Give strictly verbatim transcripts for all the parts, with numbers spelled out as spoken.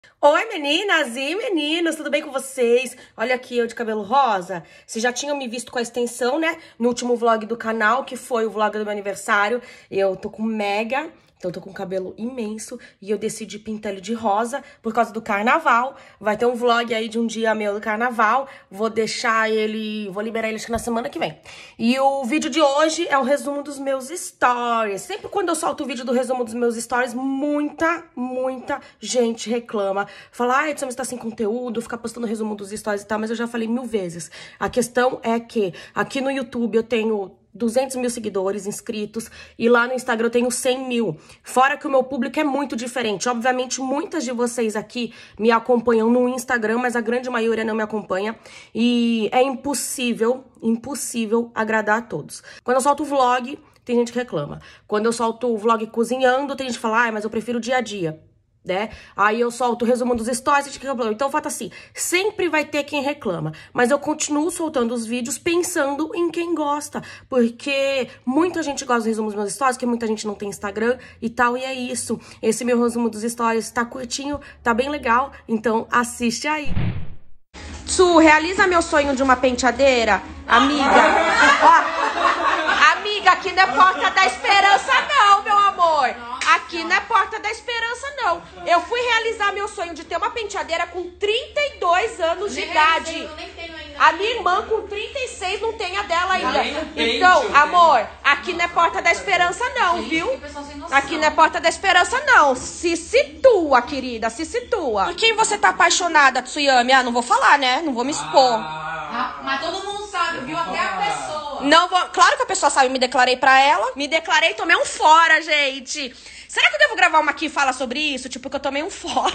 Oi, meninas e meninos, tudo bem com vocês? Olha aqui, eu de cabelo rosa. Vocês já tinham me visto com a extensão, né? No último vlog do canal, que foi o vlog do meu aniversário. Eu tô com mega... Então, eu tô com um cabelo imenso e eu decidi pintar ele de rosa por causa do carnaval. Vai ter um vlog aí de um dia meu do carnaval. Vou deixar ele... Vou liberar ele acho que na semana que vem. E o vídeo de hoje é o resumo dos meus stories. Sempre quando eu solto o vídeo do resumo dos meus stories, muita, muita gente reclama. Fala, ai, você tá sem conteúdo, ficar postando resumo dos stories e tal. Mas eu já falei mil vezes. A questão é que aqui no YouTube eu tenho duzentos mil seguidores inscritos e lá no Instagram eu tenho cem mil. Fora que o meu público é muito diferente. Obviamente, muitas de vocês aqui me acompanham no Instagram, mas a grande maioria não me acompanha. E é impossível, impossível agradar a todos. Quando eu solto o vlog, tem gente que reclama. Quando eu solto o vlog cozinhando, tem gente que fala, ah, mas eu prefiro o dia a dia. Né? Aí eu solto o resumo dos stories e reclama. Então, o fato assim, sempre vai ter quem reclama. Mas eu continuo soltando os vídeos pensando em quem gosta. Porque muita gente gosta do resumo dos meus stories, porque muita gente não tem Instagram e tal, e é isso. Esse meu resumo dos stories tá curtinho, tá bem legal, então assiste aí. Tsu, realiza meu sonho de uma penteadeira? Amiga, ó, amiga, aqui não é porta da esperança não, meu amor. Aqui não é porta da esperança, não. Eu fui realizar meu sonho de ter uma penteadeira com trinta e dois anos de idade. A minha irmã com trinta e seis não tem a dela ainda. Então, amor, aqui não é porta da esperança, não, viu? Aqui não é porta da esperança, não. Se situa, querida, se situa. Por quem você tá apaixonada, Tsuyami? Ah, não vou falar, né? Não vou me expor. Ah, mas todo mundo sabe, viu? Até a pessoa. Não vou... Claro que a pessoa sabe, me declarei pra ela. Me declarei, tomei um fora, gente. Será que eu devo gravar uma aqui e fala sobre isso? Tipo, que eu tomei um fora.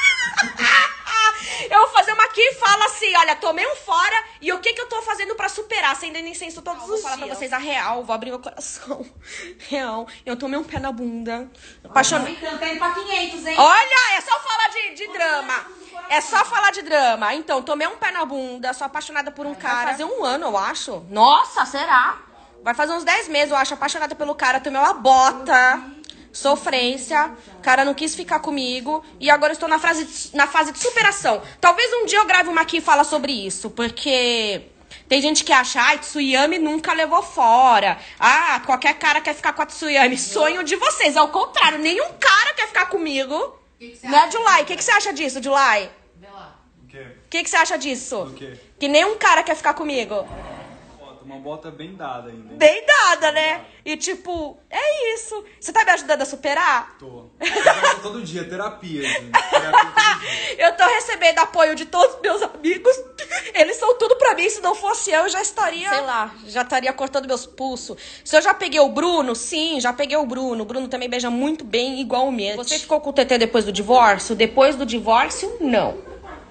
Eu vou fazer uma aqui e fala assim, olha, tomei um fora e o que que eu tô fazendo pra superar, acendendo incenso todos os dias. Vou falar pra vocês a real, vou abrir meu coração. Real, eu tomei um pé na bunda. Apaixonada. Então, tá indo pra quinhentos, hein? Olha, é só falar de, de drama. É só falar de drama. Então, tomei um pé na bunda, sou apaixonada por um cara. Vai fazer um ano, eu acho. Nossa, será? Vai fazer uns dez meses, eu acho, apaixonada pelo cara. Tomei uma bota. Sofrência, o cara não quis ficar comigo e agora eu estou na fase, de, na fase de superação. Talvez um dia eu grave uma aqui e fala sobre isso, porque tem gente que acha, ai, Tsuyami nunca levou fora. Ah, qualquer cara quer ficar com a Tsuyami. Sonho de vocês, é o contrário, nenhum cara quer ficar comigo. Que que né, Julai? O que, que você acha disso, Julai? O quê? O que, que você acha disso? O quê? Que nenhum cara quer ficar comigo. Uma bota bem dada ainda. Hein? Bem dada, né? E tipo, é isso. Você tá me ajudando a superar? Tô. Eu todo dia, terapia, gente. Terapia todo dia. Eu tô recebendo apoio de todos os meus amigos. Eles são tudo pra mim. Se não fosse eu, eu já estaria, sei lá, já estaria cortando meus pulsos. Se eu já peguei o Bruno, sim, já peguei o Bruno. O Bruno também beija muito bem, igual o meu. Você ficou com o T T depois do divórcio? Depois do divórcio, não.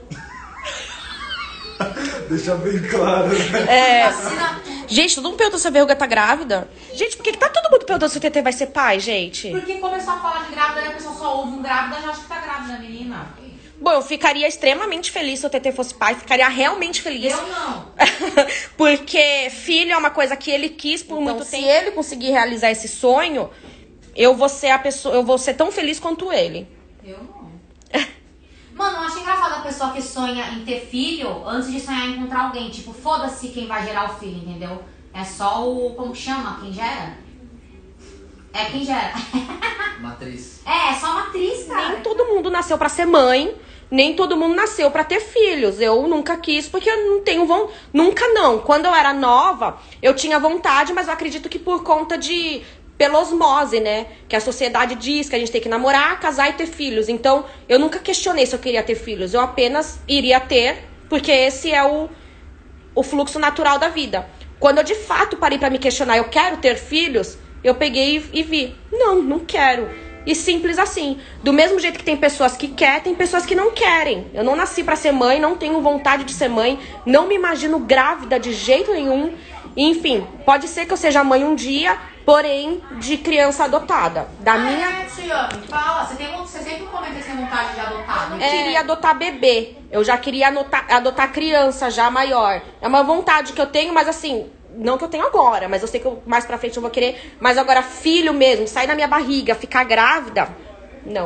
Deixa bem claro, né? É. Gente, todo mundo perguntou se a verruga tá grávida. Gente, por que, que tá todo mundo perguntando se o T T vai ser pai, gente? Porque começou a falar de grávida e a pessoa só ouve um grávida, já acha que tá grávida, menina. Bom, eu ficaria extremamente feliz se o T T fosse pai. Ficaria realmente feliz. Eu não. Porque filho é uma coisa que ele quis por então, muito tempo. Se ele conseguir realizar esse sonho, eu vou ser a pessoa, eu vou ser tão feliz quanto ele. Eu não. Mano, eu acho engraçado a pessoa que sonha em ter filho antes de sonhar em encontrar alguém. Tipo, foda-se quem vai gerar o filho, entendeu? É só o... Como que chama? Quem gera? É quem gera. Matriz. É, é só matriz, cara. Nem todo mundo nasceu pra ser mãe. Nem todo mundo nasceu pra ter filhos. Eu nunca quis, porque eu não tenho vontade. Nunca não. Quando eu era nova, eu tinha vontade, mas eu acredito que por conta de... pela osmose, né? Que a sociedade diz que a gente tem que namorar, casar e ter filhos. Então, eu nunca questionei se eu queria ter filhos. Eu apenas iria ter, porque esse é o, o fluxo natural da vida. Quando eu, de fato, parei pra me questionar, eu quero ter filhos, eu peguei e, e vi. Não, não quero. E simples assim. Do mesmo jeito que tem pessoas que querem, tem pessoas que não querem. Eu não nasci pra ser mãe, não tenho vontade de ser mãe, não me imagino grávida de jeito nenhum. Enfim, pode ser que eu seja mãe um dia, porém de criança adotada. Da ah, minha... É, Tsuyami, fala. Você, tem, você sempre comenta que tem vontade de adotar, né? Eu queria adotar bebê. Eu já queria anotar, adotar criança já maior. É uma vontade que eu tenho, mas assim... Não que eu tenho agora, mas eu sei que eu, mais pra frente eu vou querer. Mas agora filho mesmo, sair da minha barriga, ficar grávida... Não.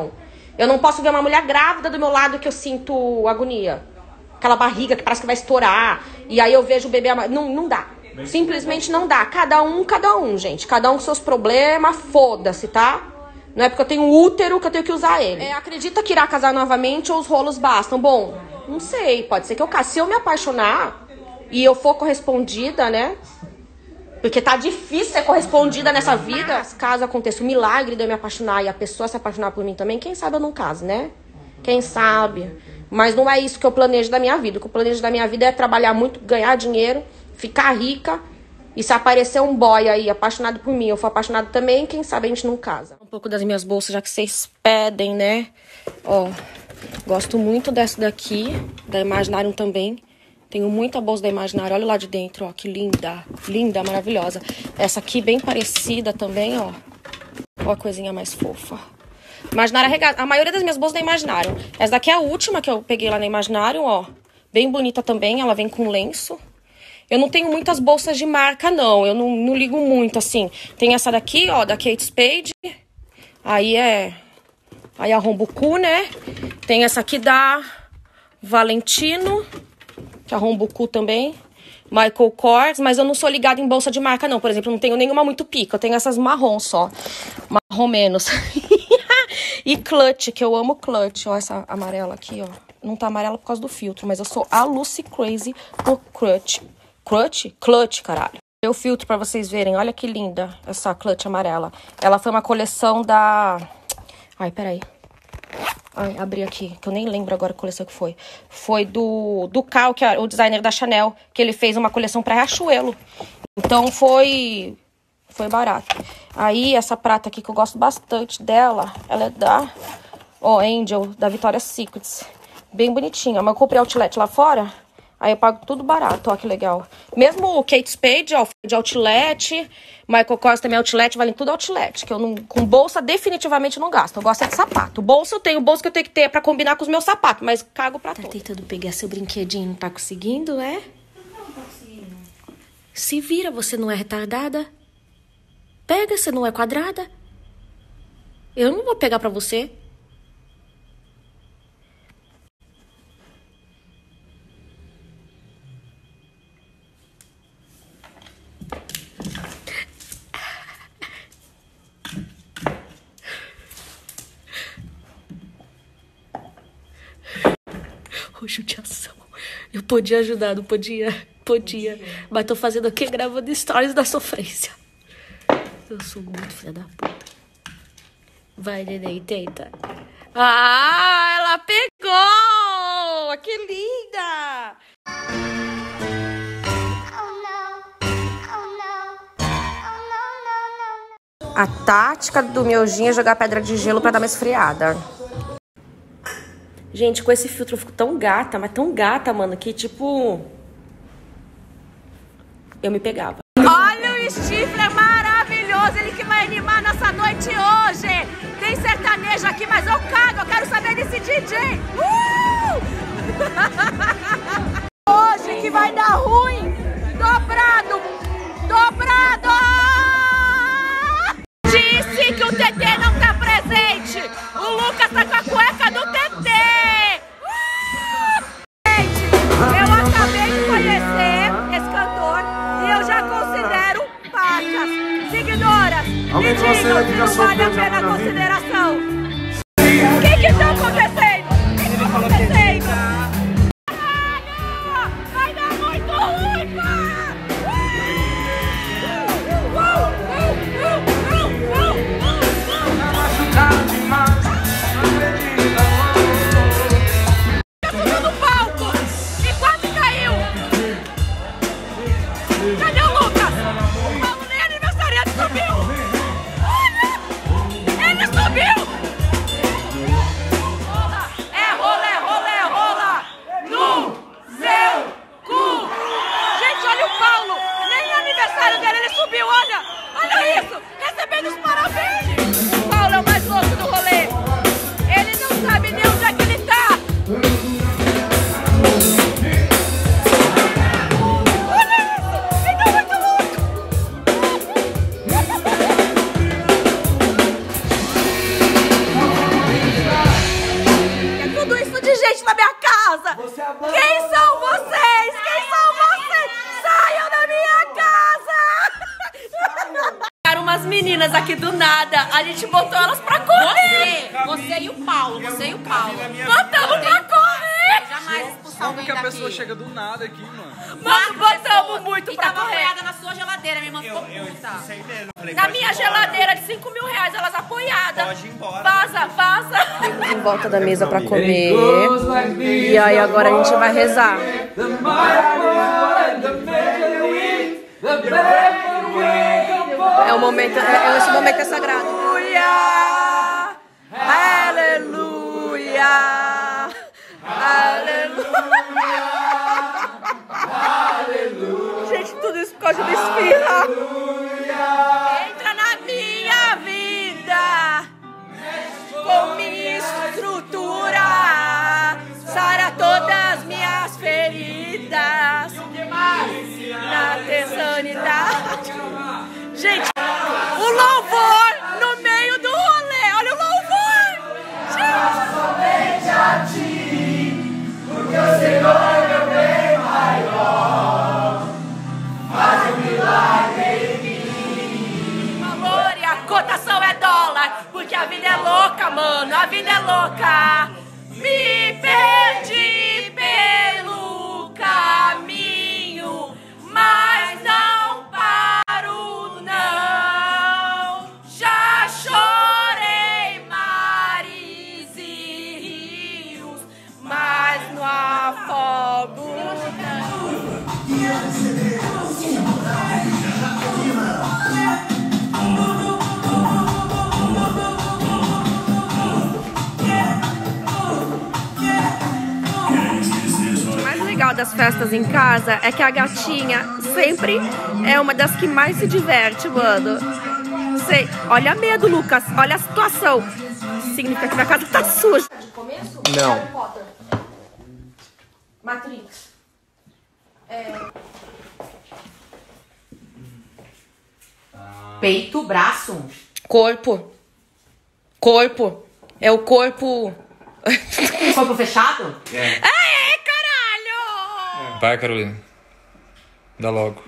Eu não posso ver uma mulher grávida do meu lado que eu sinto agonia. Aquela barriga que parece que vai estourar. E aí eu vejo o bebê... Não, não dá. Simplesmente não dá. Cada um, cada um, gente. Cada um com seus problemas, foda-se, tá? Não é porque eu tenho um útero que eu tenho que usar ele. É, acredita que irá casar novamente ou os rolos bastam? Bom, não sei. Pode ser que eu case. Se eu me apaixonar e eu for correspondida, né? Porque tá difícil ser correspondida nessa vida. Mas caso aconteça o milagre de eu me apaixonar e a pessoa se apaixonar por mim também, quem sabe eu não caso, né? Quem sabe? Mas não é isso que eu planejo da minha vida. O que eu planejo da minha vida é trabalhar muito, ganhar dinheiro, ficar rica. E se aparecer um boy aí apaixonado por mim, eu for apaixonado também, quem sabe a gente não casa. Um pouco das minhas bolsas, já que vocês pedem, né? Ó, gosto muito dessa daqui, da Imaginarium também. Tenho muita bolsa da Imaginarium, olha lá de dentro, ó, que linda. Linda, maravilhosa. Essa aqui bem parecida também, ó. Ó a coisinha mais fofa. Imaginarium regata. A maioria das minhas bolsas da Imaginarium. Essa daqui é a última que eu peguei lá na Imaginarium, ó. Bem bonita também, ela vem com lenço. Eu não tenho muitas bolsas de marca, não. Eu não, não ligo muito, assim. Tem essa daqui, ó, da Kate Spade. Aí é... Aí a Rombuku, né? Tem essa aqui da Valentino, que é a Rombuku também. Michael Kors, mas eu não sou ligada em bolsa de marca, não. Por exemplo, eu não tenho nenhuma muito pica. Eu tenho essas marrom só. Marrom menos. E Clutch, que eu amo Clutch. Ó, essa amarela aqui, ó. Não tá amarela por causa do filtro, mas eu sou a Lucy Crazy por Clutch. Clutch? Clutch, caralho. Eu filtro pra vocês verem. Olha que linda essa Clutch amarela. Ela foi uma coleção da... Ai, peraí. Ai, abri aqui, que eu nem lembro agora a coleção que foi. Foi do, do Cal, que é o designer da Chanel, que ele fez uma coleção pra Riachuelo. Então foi... Foi barato. Aí, essa prata aqui, que eu gosto bastante dela, ela é da... Ó, Angel, da Victoria's Secrets. Bem bonitinha. Mas eu comprei outlet lá fora... Aí eu pago tudo barato, ó, que legal. Mesmo o Kate Spade, ó, de outlet, Michael Kors também outlet, vale tudo outlet. Que eu não, com bolsa definitivamente não gasto. Eu gosto é de sapato. Bolsa eu tenho, bolsa que eu tenho que ter pra combinar com os meus sapatos, mas cago pra tudo. Tá tentando pegar seu brinquedinho, não tá conseguindo, é? Não tô conseguindo. Se vira, você não é retardada. Pega, você não é quadrada. Eu não vou pegar pra você. Ô, judiação. Eu podia ajudar, não podia? Podia. podia. Mas tô fazendo o quê? Gravando stories da sofrência. Eu sou muito filha da puta. Vai, neném, tenta. Ah, ela pegou! Que linda! A tática do miojinho é jogar pedra de gelo pra dar uma esfriada. Gente, com esse filtro eu fico tão gata, mas tão gata, mano, que tipo... Eu me pegava. Olha o Stifler maravilhoso, ele que vai animar nossa noite hoje. Tem sertanejo aqui, mas eu cago, eu quero saber desse D J. Uh! Hoje que vai dar ruim. Dobrado, dobrado. Disse que o T T não tá presente. O Lucas tá com a cueca do T T. Eu acabei de conhecer esse cantor e eu já considero pacas, seguidoras. Me digam se não vale a pena a consideração. O que que tá acontecendo? O que que tá acontecendo? Vai dar muito ruim, pá! Cadê o Lucas? O Paulo nem aniversariante subiu! Olha! Ele subiu! gente na minha casa. Quem são vocês? Quem são vocês? Saiam da minha casa. Ficaram umas meninas aqui do nada. A gente botou elas pra correr. Você, você e o Paulo, você e o Paulo. Botamos pra correr. Jamais expulsar Como alguém que a daqui. pessoa chega do nada aqui, mano? Nós botamos muito e pra tava correr. apoiada na sua geladeira, minha irmã ficou puta. Na minha geladeira de cinco mil reais, elas apoiadas. Pode ir embora. Vaza, vaza. Em volta da mesa pra comer. E aí agora a gente vai rezar. É o momento, é, esse momento é sagrado. Aleluia! Aleluia! Aleluia! Aleluia! Gente, tudo isso por causa do esfirra. Entra na minha vida com minha estrutura, sara todas minhas feridas na tesanidade. Gente, o louvor no meio do rolê. Olha o louvor. Somente a ti, porque o Senhor é meu bem maior. Faz um milagre em mim. Amor, e a cotação é dólar, porque a vida é louca, mano. A vida é louca. Me perdi pelo caminho, mas não paro, não. Já chorei mares e rios, mas não afogo, não. O mais legal das festas em casa é que a gatinha sempre é uma das que mais se diverte, mano. Sei. Olha medo, Lucas. Olha a situação. Significa que minha casa tá suja. De começo? Não. Harry Potter. Matrix. É... Peito, braço. Corpo. Corpo. É o corpo... Corpo fechado? É. Ai, caralho! Vai, Carolina. Dá logo.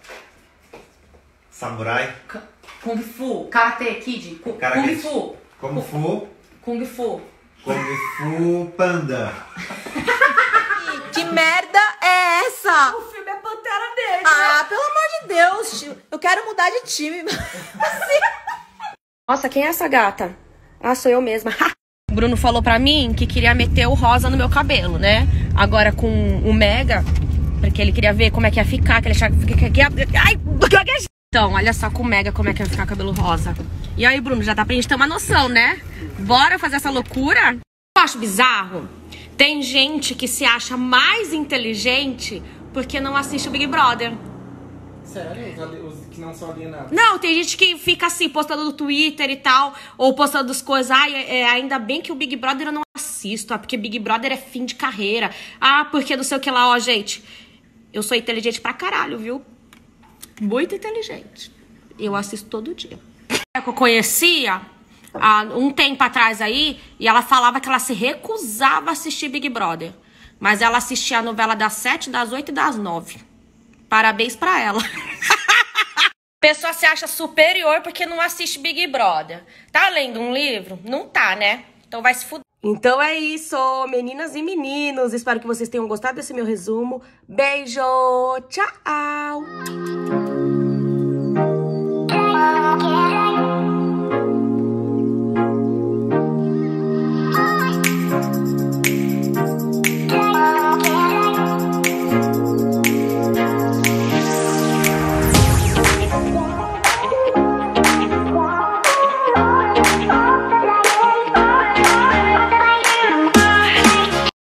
Samurai. K- Kung Fu. Karate Kid. Ku- Karate Kung Kid. Fu. Kung Fu. Kung Fu. Kung Fu Panda. Que merda é essa? O filme é Pantera Negra. Ah, pelo amor de Deus, tio. Eu quero mudar de time. Assim. Nossa, quem é essa gata? Ah, sou eu mesma. O Bruno falou pra mim que queria meter o rosa no meu cabelo, né? Agora com o Mega, porque ele queria ver como é que ia ficar, que ele achava que ia... Ai! Então, olha só com o Mega como é que ia ficar o cabelo rosa. E aí, Bruno, já dá pra gente ter uma noção, né? Bora fazer essa loucura? Eu acho bizarro. Tem gente que se acha mais inteligente porque não assiste o Big Brother. Sério? Os que não são alienados. Não, tem gente que fica assim, postando no Twitter e tal, ou postando as coisas, ai, é, é, ainda bem que o Big Brother eu não assisto, ah, porque Big Brother é fim de carreira, ah, porque não sei o que lá, ó, gente, eu sou inteligente pra caralho, viu? Muito inteligente. Eu assisto todo dia. Eu conhecia há um tempo atrás aí, e ela falava que ela se recusava a assistir Big Brother, mas ela assistia a novela das sete, das oito e das nove. Parabéns pra ela. A pessoa se acha superior porque não assiste Big Brother. Tá lendo um livro? Não tá, né? Então vai se fuder. Então é isso, meninas e meninos. Espero que vocês tenham gostado desse meu resumo. Beijo, tchau!